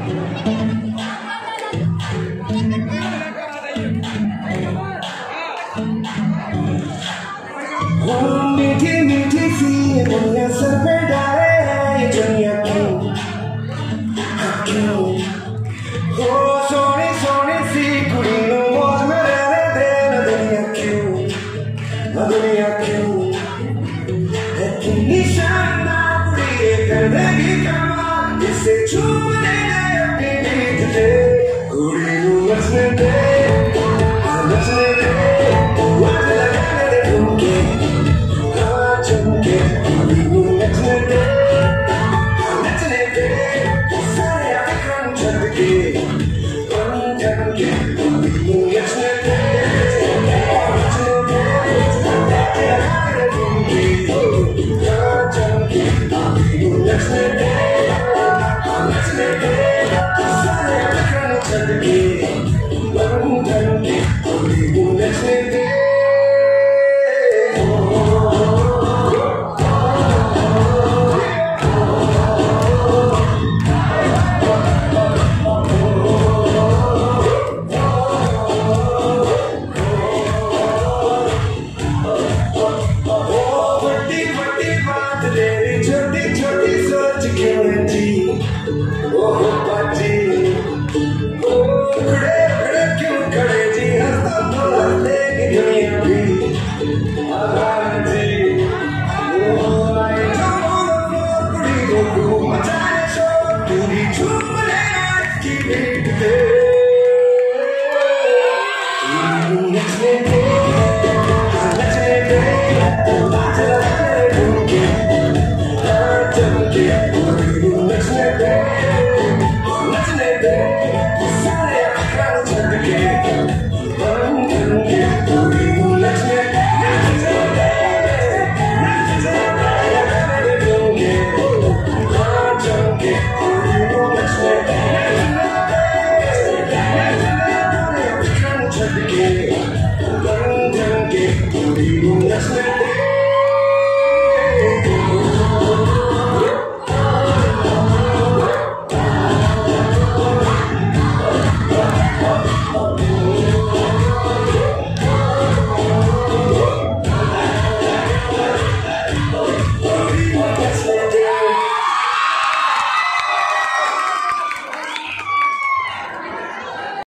मीठी मीठी सी ये दुनिया सर पे डाले ये दुनिया क्यों क्यों ओ सोनी सोनी सी कुड़ी नु मौज में रहने दे ना दुनिया क्यों है कितनी शानदार कुड़ी ये करने की कमाल इसे छूने अपनी नींद दे कुड़ी नु नचने दे